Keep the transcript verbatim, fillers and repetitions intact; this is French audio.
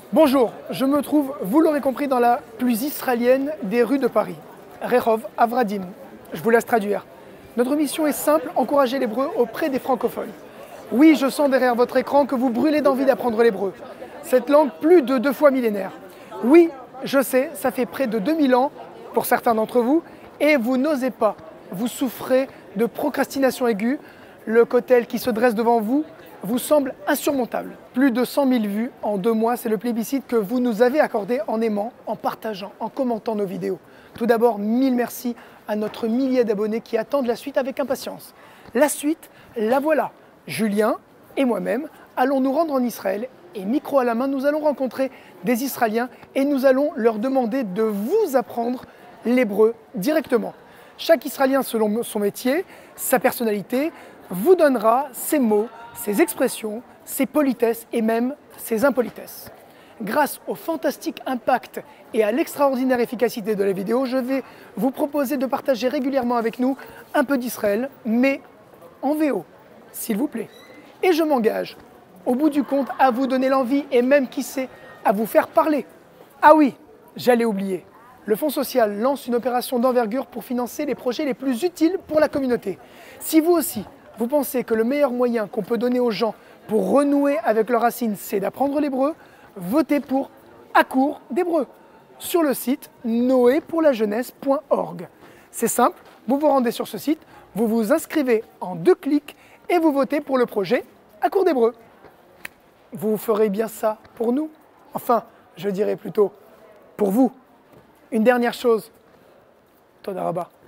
Bonjour, je me trouve, vous l'aurez compris, dans la plus israélienne des rues de Paris, Rehov Avradim. Je vous laisse traduire. Notre mission est simple, encourager l'hébreu auprès des francophones. Oui, je sens derrière votre écran que vous brûlez d'envie d'apprendre l'hébreu, cette langue plus de deux fois millénaire. Oui, je sais, ça fait près de deux mille ans pour certains d'entre vous, et vous n'osez pas, vous souffrez de procrastination aiguë, le cocktail qui se dresse devant vous vous semble insurmontable. Plus de cent mille vues en deux mois, c'est le plébiscite que vous nous avez accordé en aimant, en partageant, en commentant nos vidéos. Tout d'abord, mille merci à notre millier d'abonnés qui attendent la suite avec impatience. La suite, la voilà. Julien et moi-même allons nous rendre en Israël et micro à la main, nous allons rencontrer des Israéliens et nous allons leur demander de vous apprendre l'hébreu directement. Chaque Israélien, selon son métier, sa personnalité, vous donnera ses mots, ses expressions, ses politesses et même ses impolitesses. Grâce au fantastique impact et à l'extraordinaire efficacité de la vidéo, je vais vous proposer de partager régulièrement avec nous un peu d'Israël, mais en V O, s'il vous plaît. Et je m'engage, au bout du compte, à vous donner l'envie et même, qui sait, à vous faire parler. Ah oui, j'allais oublier. Le Fonds social lance une opération d'envergure pour financer les projets les plus utiles pour la communauté. Si vous aussi, vous pensez que le meilleur moyen qu'on peut donner aux gens pour renouer avec leurs racines, c'est d'apprendre l'hébreu, votez pour Accours d'hébreu sur le site noé pour la jeunesse point org. C'est simple, vous vous rendez sur ce site, vous vous inscrivez en deux clics et vous votez pour le projet Accours d'hébreu. Vous ferez bien ça pour nous? Enfin, je dirais plutôt pour vous. Une dernière chose, Toda Rabba.